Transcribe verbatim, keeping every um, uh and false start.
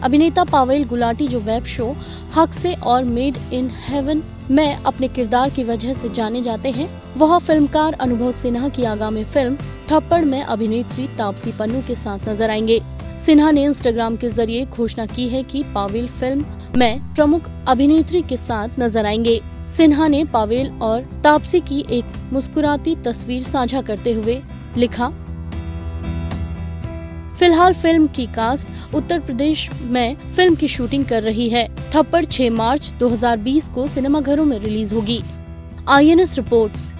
अभिनेता पावेल गुलाटी, जो web show हक से और मेड इन हेवन में अपने किरदार की वजह से जाने जाते हैं, वह फिल्मकार अनुभव सिन्हा की आगामी फिल्म थप्पड़ में अभिनेत्री तापसी पन्नू के साथ नजर आएंगे। सिन्हा ने इंस्टाग्राम के जरिए घोषणा की है कि पावेल फिल्म में प्रमुख अभिनेत्री के साथ नजर आएंगे। सिन्हा ने पावेल और तापसी की एक मुस्कुराती तस्वीर साझा करते हुए लिखा, फिलहाल फिल्म की कास्ट उत्तर प्रदेश में फिल्म की शूटिंग कर रही है। थप्पड़ छह मार्च दो हज़ार बीस को सिनेमाघरों में रिलीज होगी। I N S report.